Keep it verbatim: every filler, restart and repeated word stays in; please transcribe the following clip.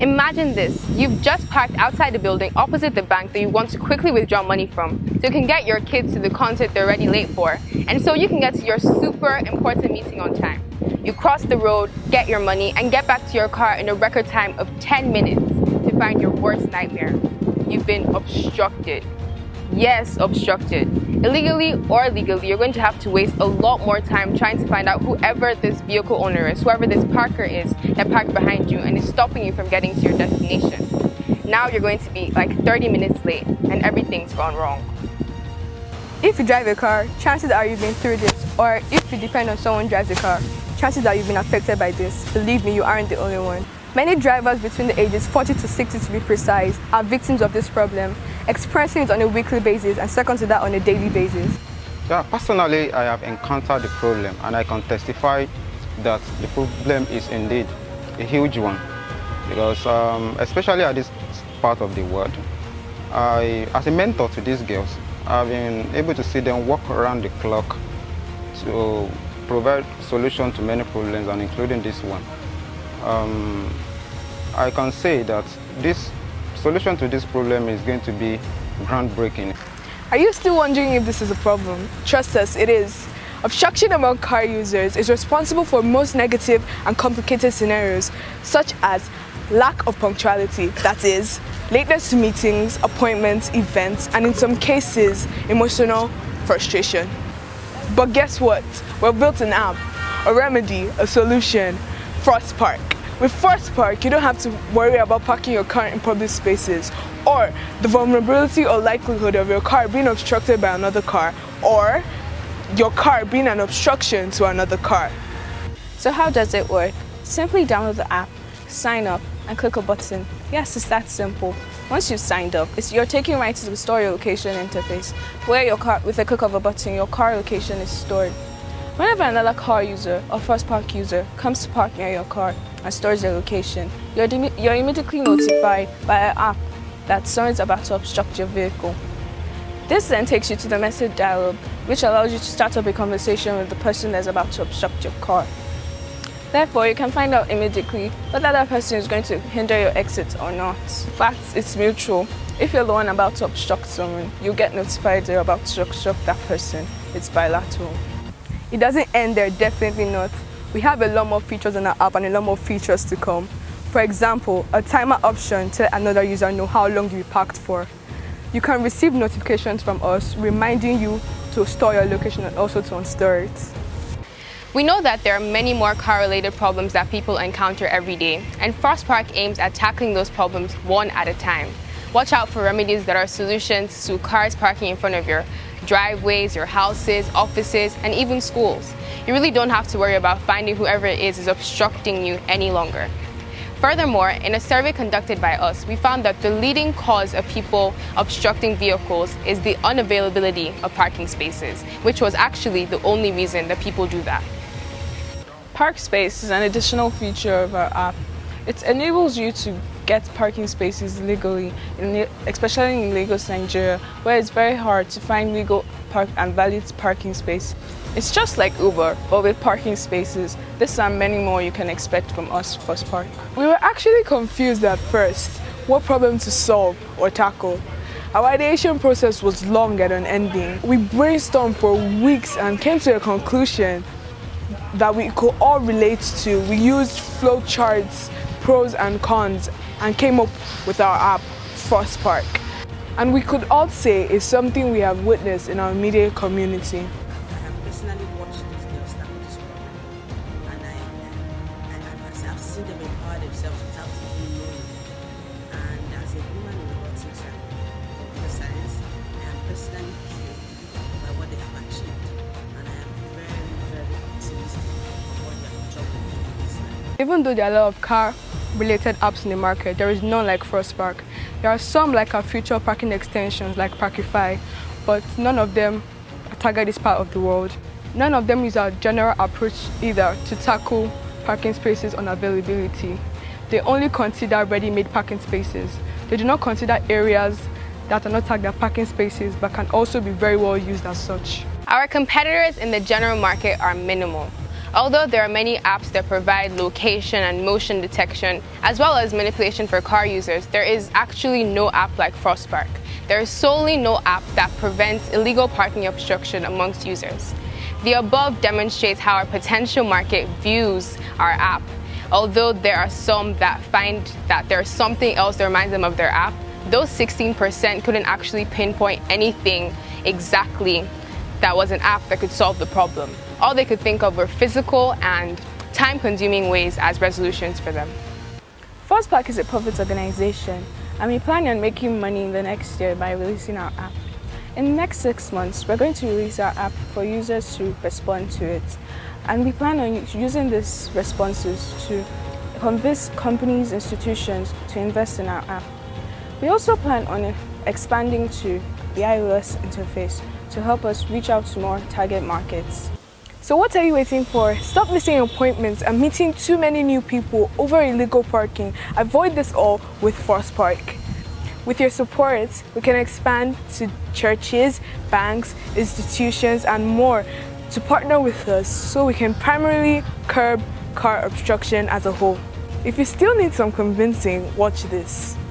Imagine this, you've just parked outside the building opposite the bank that you want to quickly withdraw money from so you can get your kids to the concert they're already late for, and so you can get to your super important meeting on time. You cross the road, get your money, and get back to your car in a record time of ten minutes to find your worst nightmare. You've been obstructed. Yes, obstructed. Illegally or legally, you're going to have to waste a lot more time trying to find out whoever this vehicle owner is, whoever this parker is that parked behind you and is stopping you from getting to your destination. Now you're going to be like thirty minutes late and everything's gone wrong. If you drive a car, chances are you've been through this, or if you depend on someone who drives a car, chances are you've been affected by this. Believe me, you aren't the only one. Many drivers between the ages forty to sixty to be precise are victims of this problem, experiencing it on a weekly basis and second to that on a daily basis. Yeah, personally, I have encountered the problem and I can testify that the problem is indeed a huge one because um, especially at this part of the world, I, as a mentor to these girls, I've been able to see them walk around the clock to provide solutions to many problems and including this one. Um, I can say that this solution to this problem is going to be groundbreaking. Are you still wondering if this is a problem? Trust us, it is. Obstruction among car users is responsible for most negative and complicated scenarios, such as lack of punctuality, that is, lateness to meetings, appointments, events, and in some cases, emotional frustration. But guess what? We've built an app, a remedy, a solution, FrostPark. With FrostPark, you don't have to worry about parking your car in public spaces or the vulnerability or likelihood of your car being obstructed by another car or your car being an obstruction to another car. So how does it work? Simply download the app, sign up, and click a button. Yes, it's that simple. Once you've signed up, it's, you're taken right to the store your location interface, where your car, with a click of a button, your car location is stored. Whenever another car user or FrostPark user comes to park near your car and stores their location, you're, you're immediately notified by an app that someone is about to obstruct your vehicle. This then takes you to the message dialog, which allows you to start up a conversation with the person that's about to obstruct your car. Therefore, you can find out immediately whether that person is going to hinder your exit or not. In fact, it's mutual. If you're the one about to obstruct someone, you get notified they're about to obstruct that person. It's bilateral. It doesn't end there, definitely not. We have a lot more features in our app and a lot more features to come. For example, a timer option to let another user know how long you'll be parked for. You can receive notifications from us reminding you to store your location and also to unstore it. We know that there are many more car-related problems that people encounter every day, and FrostPark aims at tackling those problems one at a time. Watch out for remedies that are solutions to cars parking in front of your driveways, your houses, offices, and even schools. You really don't have to worry about finding whoever it is is obstructing you any longer. Furthermore, in a survey conducted by us, we found that the leading cause of people obstructing vehicles is the unavailability of parking spaces, which was actually the only reason that people do that. Park Space is an additional feature of our app. It enables you to get parking spaces legally, in, especially in Lagos, Nigeria, where it's very hard to find legal park and valid parking space. It's just like Uber, but with parking spaces. This and many more you can expect from us, FrostPark. We were actually confused at first what problem to solve or tackle. Our ideation process was long and unending. We brainstormed for weeks and came to a conclusion that we could all relate to. We used flow charts, pros and cons, and came up with our app, FrostPark. And we could all say it's something we have witnessed in our immediate community. I have personally watched these girls tackle this problem, and I, uh, and I've, I've seen them empower themselves without even knowing. And as a woman in the teacher of computer science, I am personally thrilled by what they have achieved, and I am very, very optimistic of what their future will be in this life. Even though there are a lot of car-related apps in the market, there is none like FrostPark. There are some like our future parking extensions like Parkify, but none of them target this part of the world. None of them use our general approach either to tackle parking spaces unavailability. They only consider ready-made parking spaces. They do not consider areas that are not tagged as parking spaces but can also be very well used as such. Our competitors in the general market are minimal. Although there are many apps that provide location and motion detection, as well as manipulation for car users, there is actually no app like FrostPark. There is solely no app that prevents illegal parking obstruction amongst users. The above demonstrates how our potential market views our app. Although there are some that find that there's something else that reminds them of their app, those sixteen percent couldn't actually pinpoint anything exactly that was an app that could solve the problem. All they could think of were physical and time-consuming ways as resolutions for them. FrostPark is a profit organization, and we plan on making money in the next year by releasing our app. In the next six months, we're going to release our app for users to respond to it. And we plan on using these responses to convince companies, institutions to invest in our app. We also plan on expanding to the iOS interface to help us reach out to more target markets. So what are you waiting for? Stop missing appointments and meeting too many new people over illegal parking. Avoid this all with FrostPark. With your support, we can expand to churches, banks, institutions, and more to partner with us so we can primarily curb car obstruction as a whole. If you still need some convincing, watch this.